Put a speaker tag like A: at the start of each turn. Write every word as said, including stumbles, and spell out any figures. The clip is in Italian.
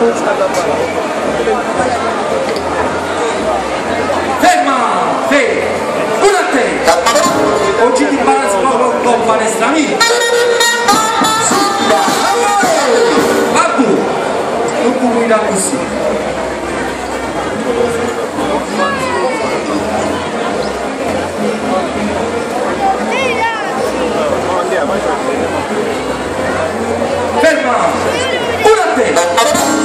A: Ferma! Ferma! Una a te! Oggi ti balanzo proprio con palestra mia! Babbu! Non puoi guidare così! Ferma! Una a te!